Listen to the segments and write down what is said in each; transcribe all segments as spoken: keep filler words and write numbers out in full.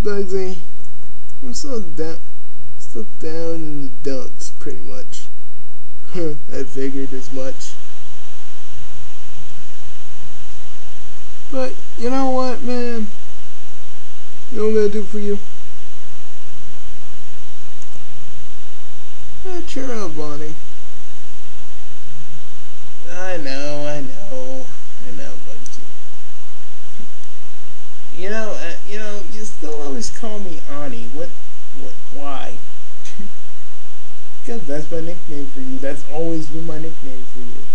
Bugsy, I'm still down, still down in the dumps, pretty much. I figured as much. But, you know what, man? You know what I'm gonna do for you? Yeah, cheer up, Bonnie. I know, I know, I know, Bugsy. You know, uh, you know, you still always call me Ani. What, what, why? Because that's my nickname for you. That's always been my nickname for you.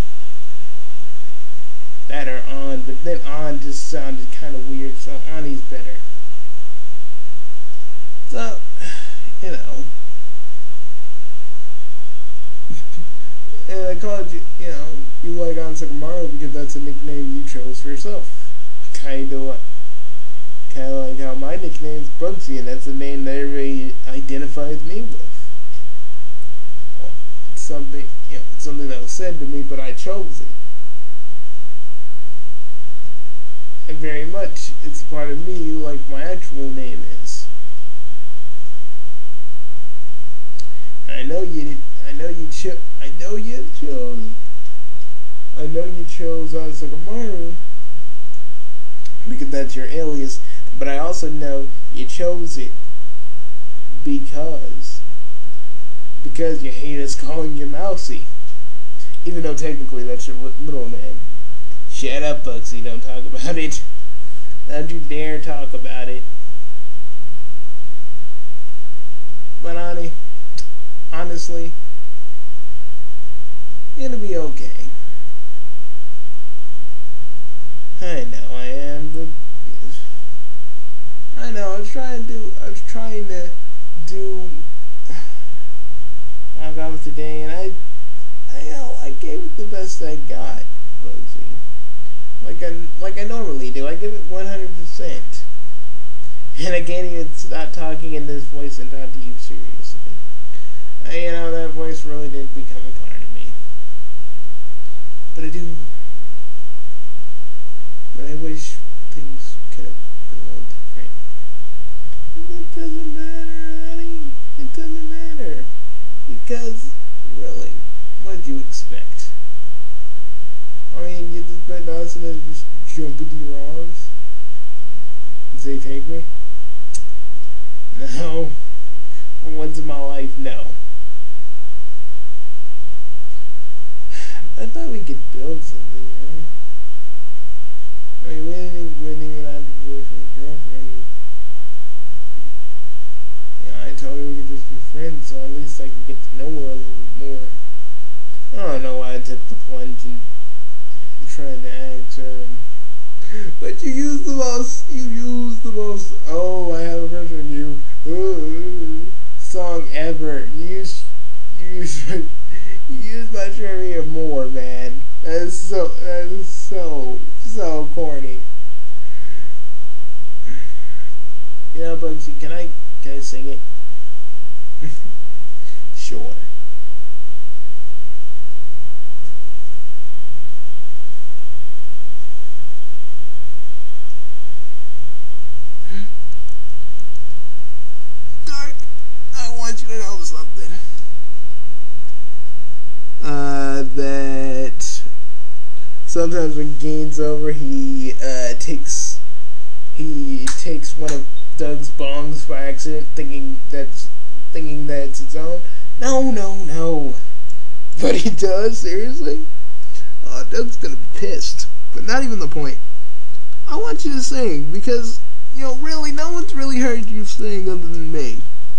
That or On, but then On just sounded kind of weird, so Ani's better. So, you know. And I called you, you know, you like On Sakamaru because that's a nickname you chose for yourself. Kinda like, kinda like how my nickname's Bugsy, and that's the name that everybody identifies me with. Well, it's something, you know, it's something that was said to me, but I chose it. And very much, it's a part of me like my actual name is. And I know you, I know you cho- I know you chose, I know you chose Asakamaru because that's your alias, but I also know you chose it because, because you hate us calling you Mousy, even though technically that's your middle name. Shut up, Bugsy, don't talk about it. Don't you dare talk about it. But Ani, honestly, you're gonna be okay. I know I am, but I know I was trying to do I was trying to do I got today, and I I know I gave it the best I got, Bugsy. Like I, like I normally do. I give it one hundred percent. And I can't even stop talking in this voice and talk to you seriously. Uh, you know, that voice really did become a part of me. But I do. But I wish things could have been a little different. It doesn't matter, honey. It doesn't matter. Because, really, what did you expect? I mean, you just expect us to just jump into your arms and say, take me? No. For once in my life, no. I thought we could build something, you know? I mean, we didn't even, we didn't even have to do it for a girlfriend. Yeah, I told her we could just be friends, so at least I can get to know her a little bit more. I don't know why I took the plunge and trying to ask her, and, but you use the most, you use the most, oh, I have a crush on you, uh, song ever. You use, you use, you use my trivia more, man. That is so, that is so, so corny. You know, Bugsy, can I, can I sing it? Sure. You to know something. Uh, that sometimes when Gain's over, he uh, takes he takes one of Doug's bongs by accident, thinking that's thinking that it's his own. No, no, no. But he does, seriously. Uh, Doug's gonna be pissed. But not even the point. I want you to sing because you know, really, no one's really heard you sing other than me.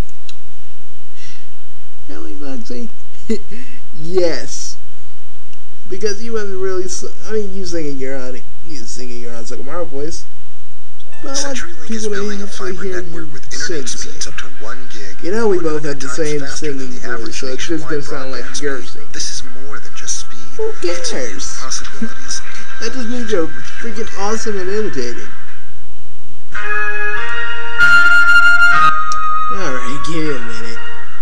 Really, Bugsy? Yes. Because you haven't really, I mean, you singing your own, you singing your own Sakamaru voice. But I want people to actually hear you sing, sing. Up to one gig. You know we both have the same singing voice, so it's just gonna sound like you're singing. This is more than just speed. Who cares? Possibilities. That just means you're freaking awesome at imitating. Alright, give me a minute.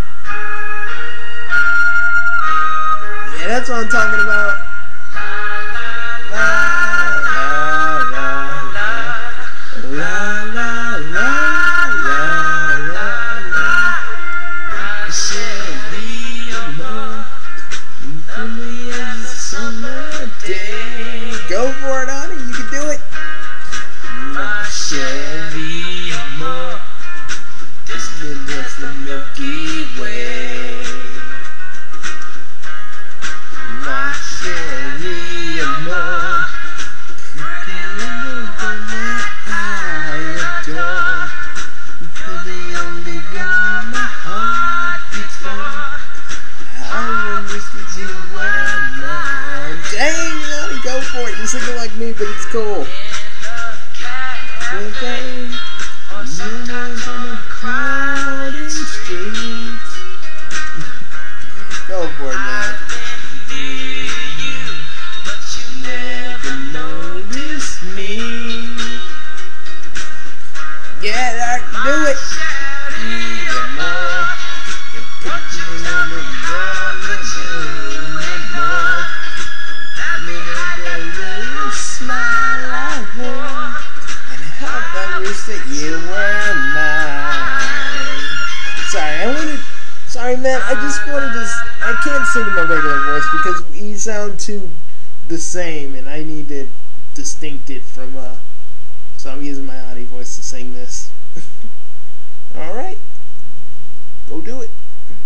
Yeah, that's what I'm talking about. La la la la la la la la. but it's cool. Go for it, man. Never notice me. Yeah, that, do it. Get more. You're putting in the more. Little smile I want, and how I wish that you were mine. Sorry, I wanted. Sorry, man. I just wanted to. I can't sing in my regular voice because we sound too the same, and I need to distinct it from. Uh, so I'm using my Audi voice to sing this. All right, go do it.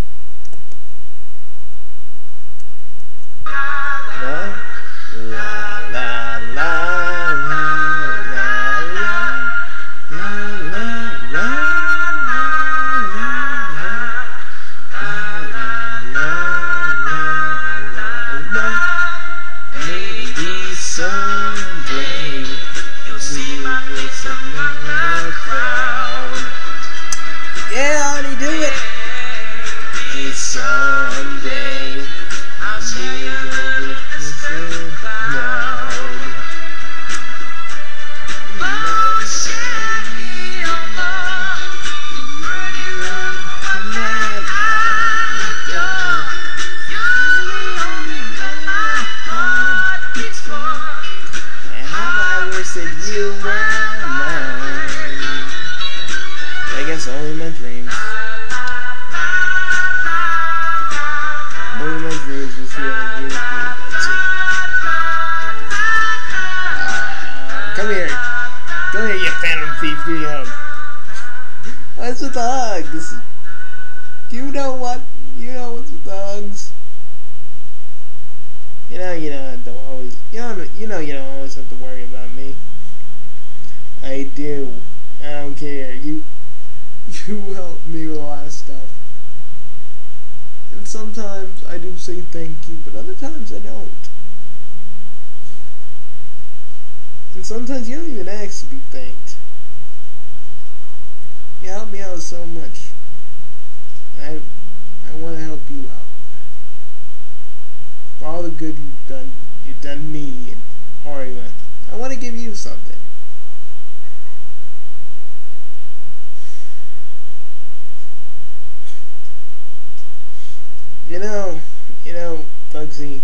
La la la la la la la la la. Someday you'll see my face another crowd. Yeah, honey, do it. Maybe someday I'll see you over the cloud. Oh, send me your love, burning up the night at the door. You're the only one my heart beats for. That you were mine. I guess only my dreams. Only my dreams will feel like you with me, Betsy. Uh, come here. Come here, you phantom thief. Give me a hug. What's with the hugs? You know what? You know what's with the hugs? You know, you know, don't always, you know, you know, you don't always have to worry about me. I do. I don't care. You, you help me with a lot of stuff. And sometimes I do say thank you, but other times I don't. And sometimes you don't even ask to be thanked. You help me out so much. I, I want to help you out. For all the good you've done, you've done me and Harima, I want to give you something. You know, you know, Bugsy,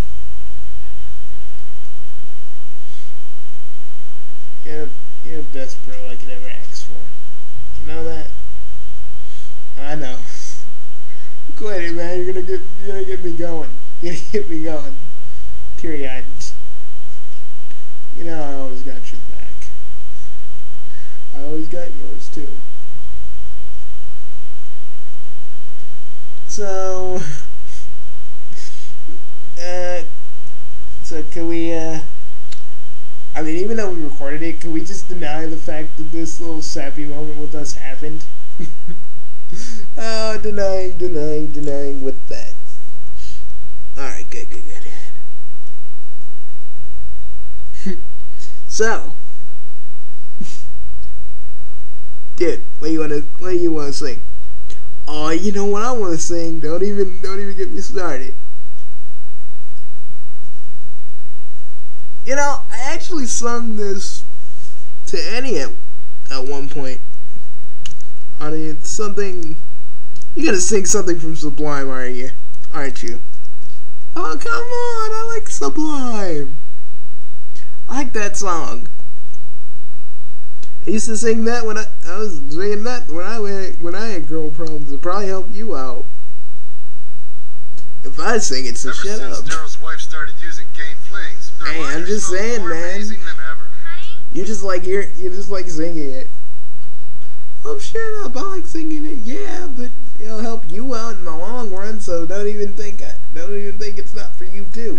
you're, you're the best bro I could ever ask for. You know that? I know. Quit it, man. You're gonna get, you're gonna get me going. You're gonna get me going. Teary-eyed. You know I always got your back. I always got yours too. So, uh, so can we, uh, I mean, even though we recorded it, can we just deny the fact that this little sappy moment with us happened? Oh, denying, denying, denying with that. Alright, good, good, good, good. So, dude, what do you wanna, what do you wanna sing? Oh, you know what I wanna sing? Don't even, don't even get me started. You know, I actually sung this to Annie at, at one point. I mean, it's something. You're gonna sing something from Sublime, aren't you? Aren't you? Oh, come on! I like Sublime. I like that song. I used to sing that when I, I was singing that when I when I had girl problems. It probably helped you out. If I sing it, so Ever shut since up. Daryl's wife started using gay flings, their Hey, I'm lives just smell saying, more man. amazing than ever. You just like hear, you just like singing it. Oh, shut up! I like singing it, yeah, but it'll help you out in the long run. So don't even think, I, don't even think it's not for you too.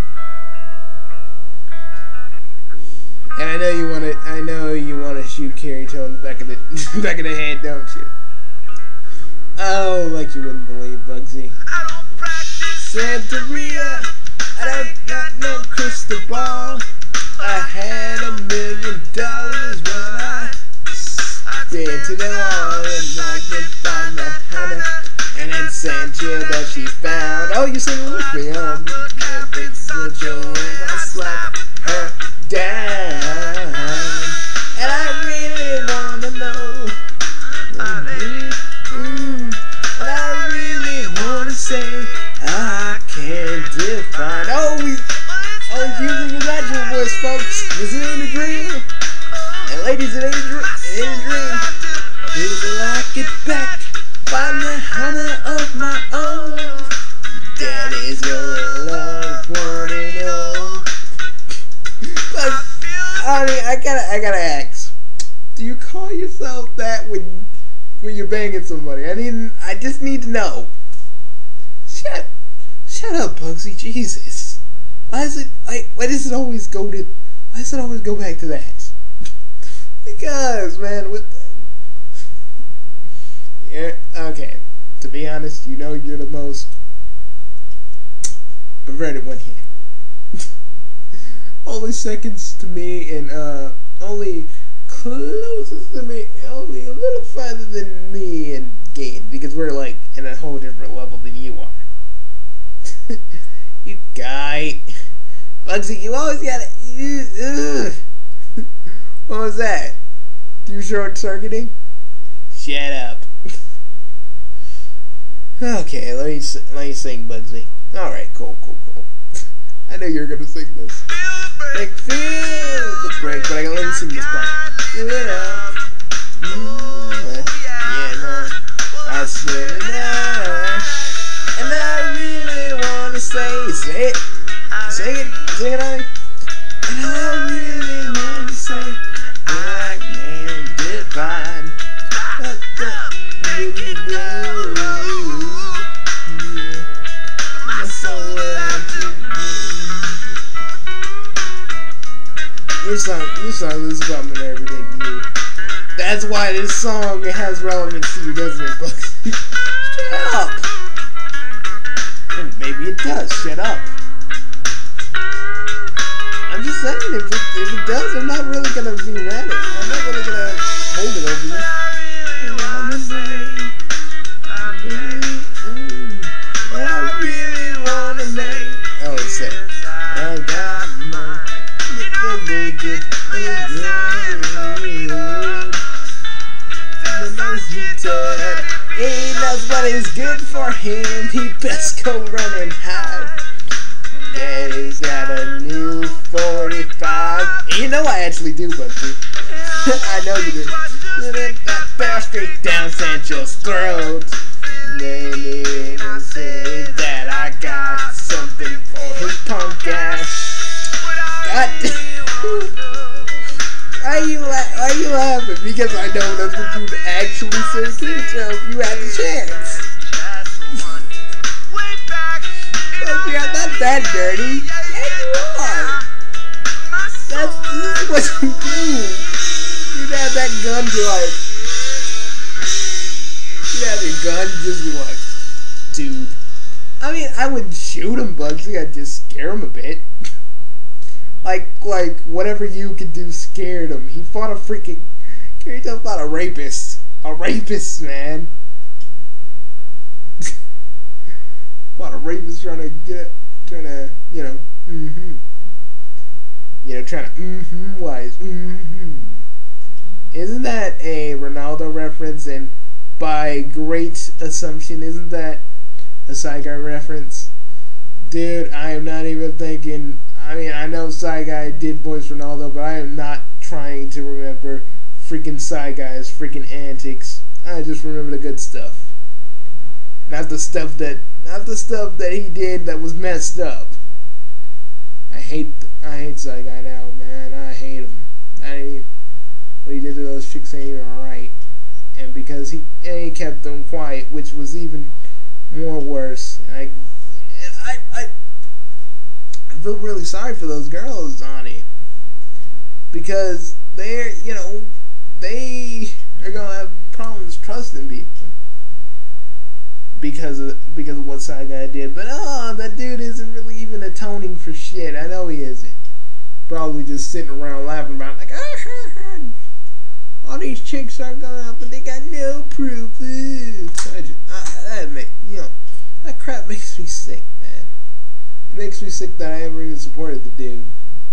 And I know you want to, I know you want to shoot Kirito in the back of the back of the head, don't you? Oh, like you wouldn't believe, Bugsy. I don't practice Santeria, I don't got no crystal ball. I had a million dollars when I spent it all and I could find the honey and then sent you that she found. Oh, you singing with me, um, and such a when I slap her down, and I really wanna know, mm-hmm. And I really wanna say I can't define. Oh, we, oh, he's using his actual voice, folks. This ain't a dream. And ladies, it ain't a dream. It ain't a dream. Till I get back, find the honey of my own. Daddy's your loved one and all. But, I mean, I gotta, I gotta ask. Do you call yourself that when, when you're banging somebody? I mean, I just need to know. Shut, shut up, Bugsy. Jesus. Why is it like? Why does it always go to? Why does it always go back to that? Because, man, with the, yeah, okay. To be honest, you know you're the most perverted one here. Only seconds to me, and uh, only closest to me, only a little farther than me and Gabe, because we're like in a whole different level than you are. You guy. Bugsy, you always gotta. Ugh. What was that? Too short circuiting? Shut up. Okay, let me let me sing, Bugsy. All right, cool, cool, cool. I know you're gonna sing this. Like feel the break, but I gotta let me sing this part. Feel it up. Mm, yeah, no, I swear it up. And I really wanna say, say it, sing it, sing it, honey. And I really wanna say, I can't define what the really do. That's so what to do. Your song, your song is about everything to you. That's why this song has relevance to you, doesn't it, Bugsy? Shut up. Maybe it does. Shut up. I'm just saying, if it, if it does, I'm not really gonna be mad at it. I'm not really gonna hold it over you. I really wanna make. Oh, it's it. I got my naked he knows what is good for him. He best go run and hide. Daddy's got a new forty-five. You know I actually do, Bugsy. I know you do. That bear straight down Sancho's throat. They even say that I got something for his punk ass. God damn. Why are you la why are you laughing? Because I know that's what you'd actually say to Sancho if you had the chance. But you're not that dirty. Yeah, you are. That's this is what you do. You'd have that gun be like, you'd have your gun just be like, dude. I mean, I wouldn't shoot him, Bugsy. I'd just scare him a bit. Like, like, whatever you could do scared him. He fought a freaking, can you tell about a rapist? A rapist, man. Fought a rapist trying to get, trying to, you know, mm-hmm. You know, trying to, mm-hmm, wise, mm-hmm. Isn't that a Ronaldo reference? And by great assumption, isn't that a Side Guy reference? Dude, I am not even thinking. I mean, I know Side Guy did voice Ronaldo, but I am not trying to remember freaking Side Guy's freaking antics. I just remember the good stuff. Not the stuff that, not the stuff that he did that was messed up. I hate, I hate Side Guy now, man. I hate him. I, what he did to those chicks ain't even alright. And because he, and he kept them quiet, which was even more worse. I, I, I, I feel really sorry for those girls, Ani, because they're, you know, they are gonna have problems trusting people because of because of what Side Guy did. But oh, that dude isn't really even atoning for shit. I know he isn't, probably just sitting around laughing about it, like, ah, all these chicks are going up, but they got no proof. So I just, I, that make, you know, that crap makes me sick, man. It makes me sick that I ever even supported the dude.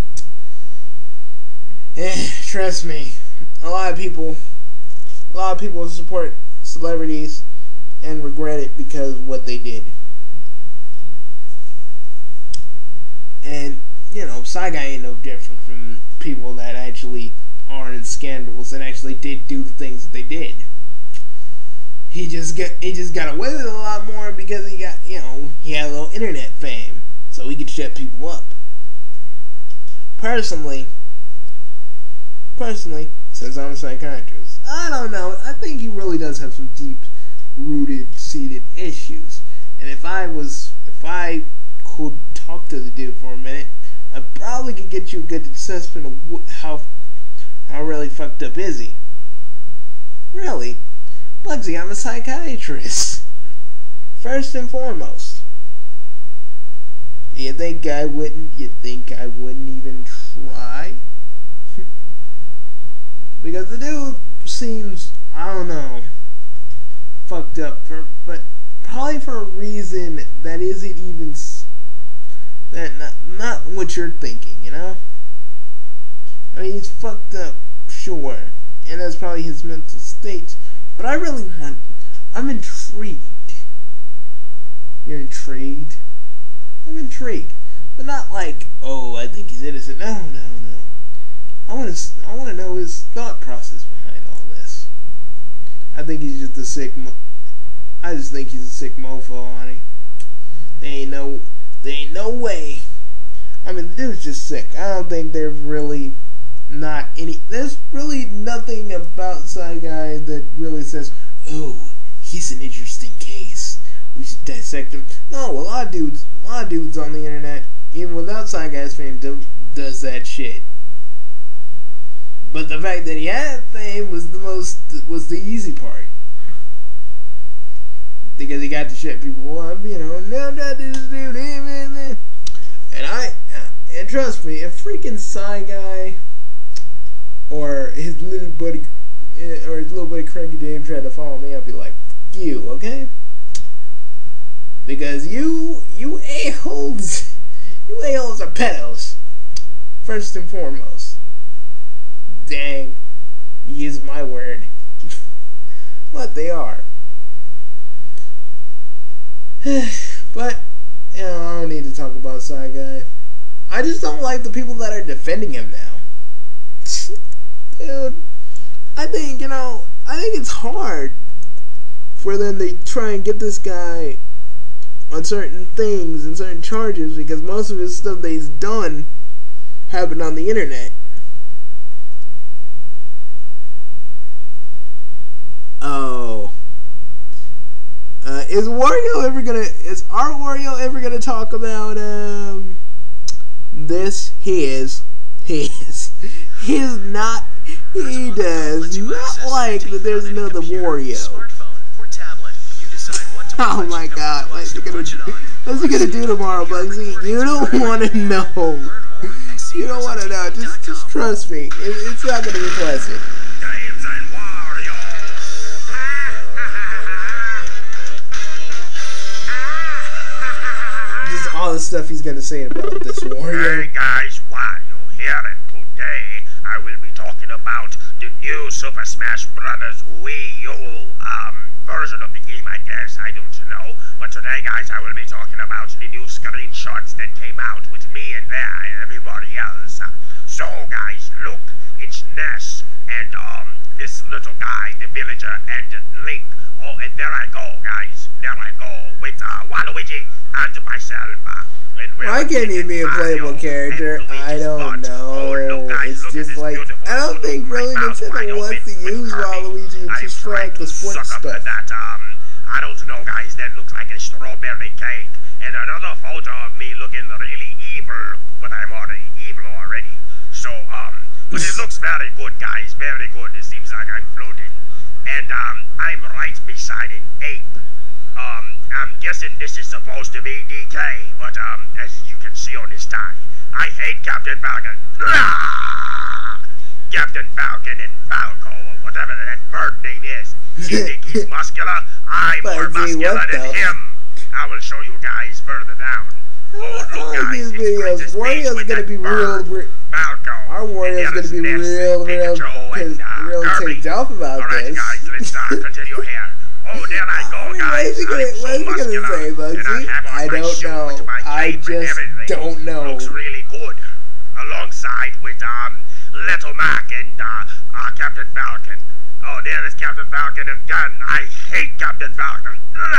Eh, trust me, a lot of people, a lot of people support celebrities and regret it because of what they did. And, you know, Psy Guy ain't no different from people that actually are in scandals and actually did do the things that they did. He just get he just got away with it a lot more because he got, you know, he had a little internet fame, so he could shut people up. Personally, personally, since I'm a psychiatrist, I don't know. I think he really does have some deep-rooted, seated issues. And if I was, if I could talk to the dude for a minute, I probably could get you a good assessment of how how really fucked up is he. Really, Bugsy, I'm a psychiatrist. First and foremost. You think I wouldn't? You think I wouldn't even try? Because the dude seems, I don't know, fucked up for, but probably for a reason that isn't even. That not, not what you're thinking, you know? I mean, he's fucked up, sure, and that's probably his mental state, but I really want, I'm intrigued. You're intrigued? I'm intrigued, but not like, oh, I think he's innocent. No, no, no. I want to, I want to know his thought process behind all this. I think he's just a sick, mo I just think he's a sick mofo, honey. There ain't no... There ain't no way. I mean, the dude's just sick. I don't think there's really not any. There's really nothing about Psy Guy that really says, oh, he's an interesting case. We should dissect him. No, a lot of dudes, a lot of dudes on the internet, even without Psy Guy's fame, do, does that shit. But the fact that he had fame was the most, was the easy part. Because he got to shut people up, you know, now that this dude, and I, and trust me, if freaking Psy Guy, or his little buddy, or his little buddy Cranky Dave tried to follow me, I'd be like, fuck you, okay? Because you, you a-holes, you a-holes are pedos, first and foremost. Dang, you use my word. What they are. But, you know, I don't need to talk about Psy Guy. I just don't like the people that are defending him now. Dude, I think, you know, I think it's hard for them to try and get this guy on certain things and certain charges because most of his stuff that he's done happened on the internet. Oh. Uh, is Wario ever gonna, is our Wario ever gonna talk about, um, this? He is. He is. He is not, he does not like that there's another Wario. Oh my god, what's he gonna do, what's he gonna do tomorrow, Bugsy? You don't wanna know. You don't wanna know, just, just trust me, it, it's not gonna be pleasant. All the stuff he's gonna say about this Wario. Hey guys, Wario here, and today I will be talking about the new Super Smash Brothers Wii U um, version of the game, I guess. I don't know. But today, guys, I will be talking about the new screenshots that came out with me and there and everybody else. So, guys, look, it's Ness and um this little guy, the villager, and Link. Oh, and there I go, guys. There I go with uh, Waluigi and myself. Uh, and Why can't he be a playable character? I don't know. Oh, look, guys, it's just like, I don't think really Nintendo wants to use Waluigi just for like the sports stuff. That, um, I don't know, guys, that looks like a strawberry cake. And another photo of me looking really evil, but I'm already evil already. So, um, but it looks very good, guys, very good. It seems like I'm floating. And um, I'm right beside an ape. Um, I'm guessing this is supposed to be D K, but um, as you can see on his tie, I hate Captain Falcon. Ah! Captain Falcon and Falco, or whatever that bird name is. You think he's muscular? I'm more muscular than him. I will show you guys further down. Oh, look, guys, these videos. Wario's gonna be real. Falco. Our Wario's gonna be real, real, and, uh, real ticked off about All right, this. guys, let's uh, continue here. Oh, there I go, guys. What is he gonna, I'm so what is he muscular. gonna say, Bugsy? I, I don't know. I just don't know. Looks really good. Alongside with um Little Mac and uh, uh Captain Falcon. Oh, there is Captain Falcon again. I hate Captain Falcon.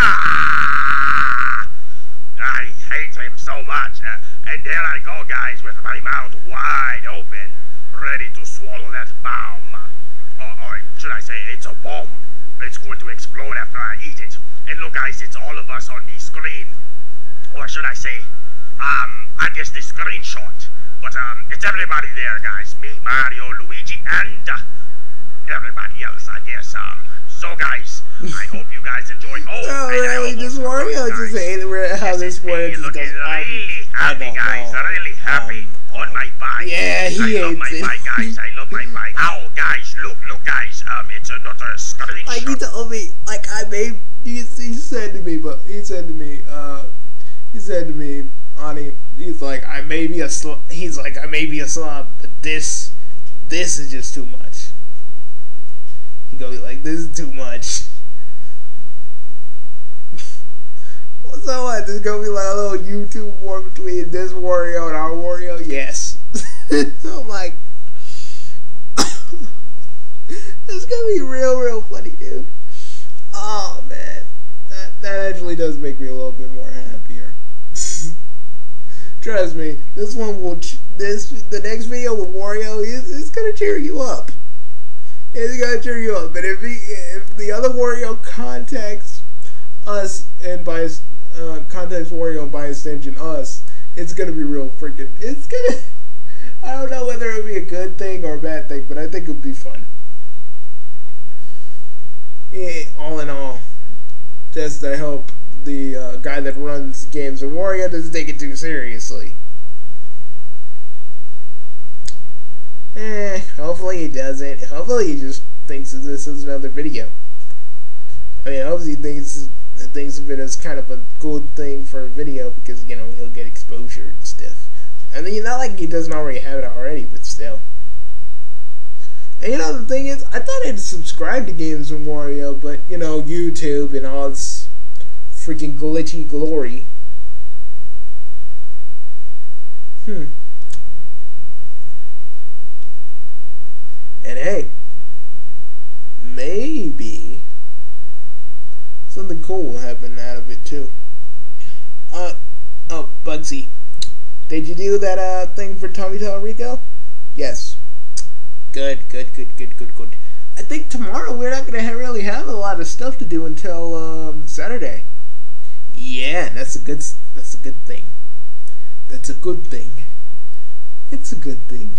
Ah! I hate him so much. Uh, and there I go, guys, with my mouth wide open, ready to swallow that bomb. Or, or should I say, it's a bomb. It's going to explode after I eat it. And look, guys, it's all of us on the screen. Or should I say, um, I guess the screenshot. But um, it's everybody there, guys. Me, Mario, Luigi, and uh, everybody else, I guess. Um, so, guys, I hope you guys enjoyed. Oh, no, and really, I just Wario just saying how this works. Looking really happy, guys. Know. Really happy um, on my bike. Yeah, he I love hates my it. bike, guys. I love my bike. Oh, guys, look, look, guys. Um, it's another screenshot. Like he told me, like I made. He, he said to me, but he said to me, uh, he said to me, Ani, he's like, I may be a sl he's like, I may be a slob, but this, this is just too much. He goes like, this is too much. So what? There's gonna be like a little YouTube war between this Wario and our Wario? Yes. I'm like, it's gonna be real, real funny, dude. Oh man, that that actually does make me a little bit more happier. Trust me, this one will. Ch this the next video with Wario is is gonna cheer you up. It's gonna cheer you up. But if he, if the other Wario contacts us and by uh, contacts Wario and by extension us, it's gonna be real freaking. It's gonna. I don't know whether it'll be a good thing or a bad thing, but I think it'll be fun. Yeah, all in all, just I hope the uh, guy that runs games in Wario doesn't take it too seriously. Eh, hopefully he doesn't. Hopefully he just thinks that this is another video. I mean, hopefully he thinks, thinks of it as kind of a good thing for a video because, you know, he'll get exposure and stuff. I mean, not like he doesn't already have it already, but still. And you know, the thing is, I thought I'd subscribe to Games with Wario, but, you know, YouTube and all its freaking glitchy glory. Hmm. And hey, maybe something cool will happen out of it, too. Uh, oh, Bugsy. Did you do that, uh, thing for Tommy Tallarico? Yes. Good, good, good, good, good, good. I think tomorrow we're not gonna ha really have a lot of stuff to do until um, Saturday. Yeah, that's a good. That's a good thing. That's a good thing. It's a good thing.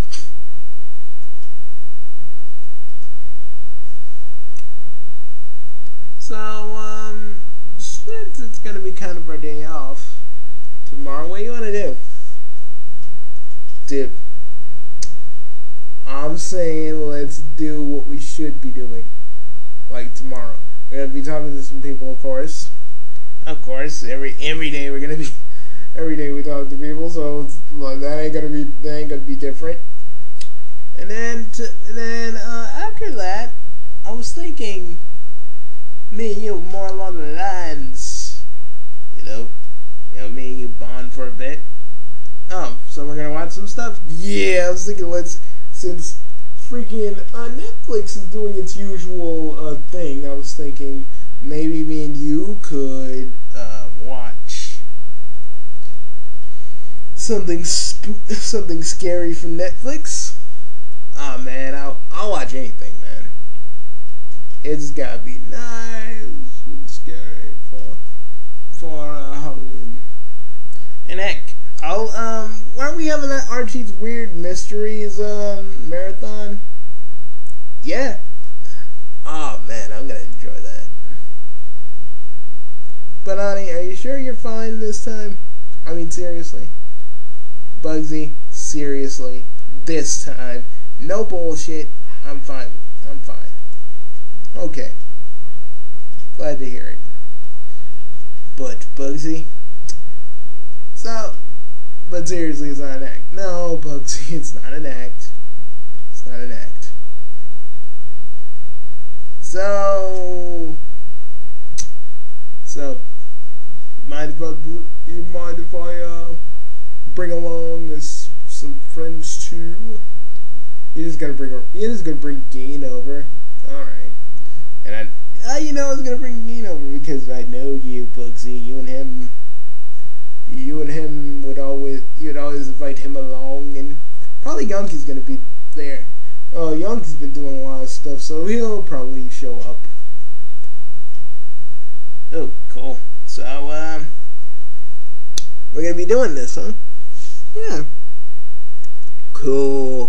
So um, since it's gonna be kind of our day off tomorrow, what do you wanna do, dude? I'm saying let's do what we should be doing, like tomorrow. We're gonna be talking to some people, of course. Of course, every every day we're gonna be, every day we talk to people. So it's, well, that ain't gonna be that ain't gonna be different. And then to, and then uh, after that, I was thinking, me and you more along the lines, you know, you know, me and you bond for a bit. Oh, so we're gonna watch some stuff. Yeah, I was thinking let's. Since freaking uh, Netflix is doing its usual uh, thing, I was thinking maybe me and you could uh, watch something sp something scary from Netflix. Oh man, I'll I'll watch anything, man. It's gotta be nice and scary for for uh, Halloween. And heck, I'll um. Aren't we having that Archie's Weird Mysteries um, marathon? Yeah. Oh man, I'm gonna enjoy that. But sure you're fine this time? I mean, seriously. Bugsy, seriously. This time. No bullshit. I'm fine. I'm fine. Okay. Glad to hear it. But, Bugsy. So, but seriously, it's not an act. No, Bugsy, it's not an act. It's not an act. So, so, mind if I, you mind if I uh, bring along this, some friends too? You're just gonna bring, you're just gonna bring Dean over. All right, and I, uh, you know, I was gonna bring Dean over because I know you, Bugsy. You and him, you and him would always, you'd always invite him along, and probably Yonky's gonna be there. Oh, Yonky's been doing a lot of stuff, so he'll probably show up. Oh, cool. So, um, we're gonna be doing this, huh? Yeah. Cool.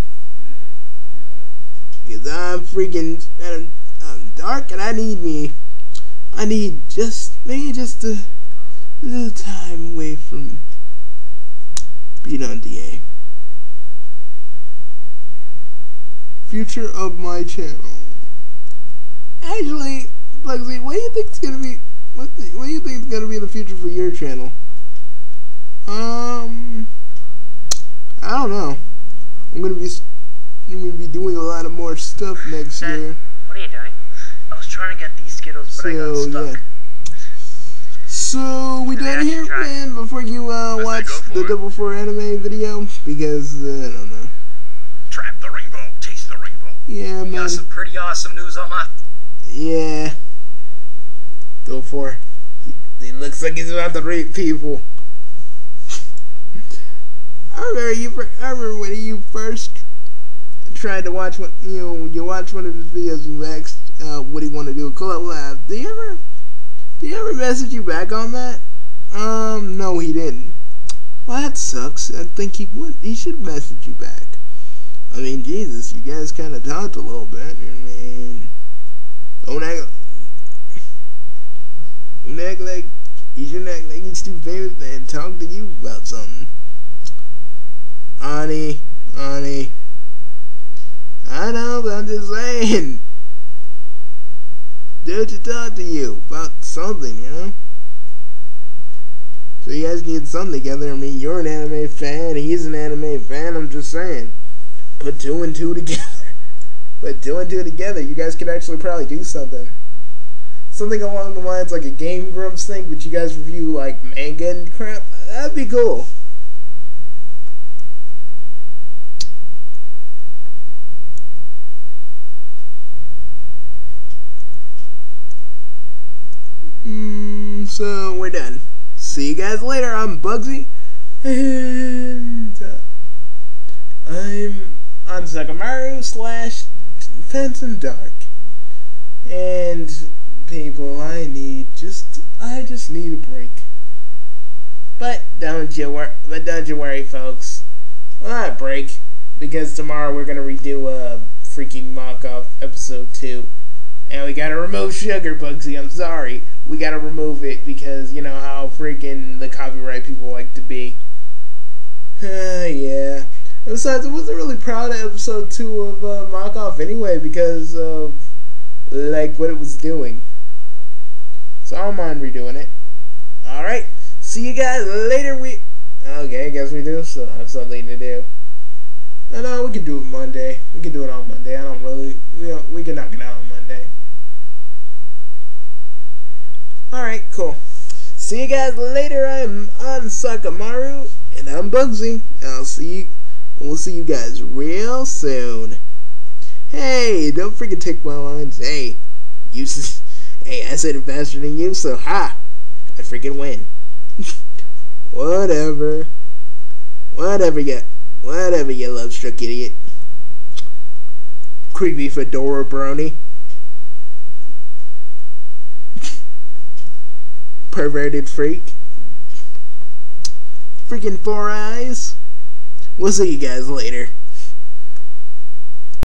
Because I'm freaking, I'm, I'm dark, and I need me, I need just, maybe just a little time away from being on D A. Future of my channel. Actually, Bugsy, what do you think's gonna be? What, the, what do you think is gonna be the future for your channel? Um, I don't know. I'm gonna be, I'm gonna be doing a lot of more stuff next Dad, year. What are you doing? I was trying to get these Skittles, but So I got stuck. yeah. So we Maybe I done should here, try. man. Before you uh, Let's say watch go for the it. Double Four anime video, because uh, I don't know. Trap the rainbow, taste the rainbow. Yeah, You man. got some pretty awesome news on my... Yeah. Go for it. He, he looks like he's about to rape people. I remember you. fir- I remember when you first tried to watch one. You know, you watched one of his videos. And you asked, uh, "What do you want to do a collab?" Did you ever? Did he ever message you back on that? Um, no, he didn't. Well, that sucks. I think he would. He should message you back. I mean, Jesus, you guys kind of talked a little bit. I mean, don't act, don't act like you shouldn't act like he's too famous and talk to you about something. Honey, honey. I know, but I'm just saying. Dude, to talk to you about something, you know? So you guys can get something together. I mean, you're an anime fan, he's an anime fan, I'm just saying. Put two and two together. Put two and two together. You guys could actually probably do something. Something along the lines like a Game Grumps thing, but you guys review like manga and crap. That'd be cool. Mm, so we're done. See you guys later. I'm Bugsy, and uh, I'm on Sakamaru slash Phantom Dark. And people, I need just I just need a break. But don't you worry. But don't you worry, folks. Well, not a break, because tomorrow we're gonna redo a freaking mock-off episode two. And we gotta remove sugar, Bugsy. I'm sorry. We gotta remove it because you know how freaking the copyright people like to be. Uh, yeah. Besides, I wasn't really proud of episode two of uh, Mock Off anyway because of like what it was doing. So I don't mind redoing it. Alright. See you guys later. We Okay, I guess we do still have something to do. No, no, we can do it Monday. We can do it on Monday. I don't really we don't, we can knock it out on Monday. Alright, cool. See you guys later. I'm on Sakamaru, and I'm Bugsy. I'll see you, we'll see you guys real soon. Hey, don't freaking take my lines. Hey, you, hey, I said it faster than you, so ha, I freaking win. Whatever. Whatever you, whatever you love-struck idiot. Creepy fedora brony. Perverted freak. Freaking four eyes. We'll see you guys later.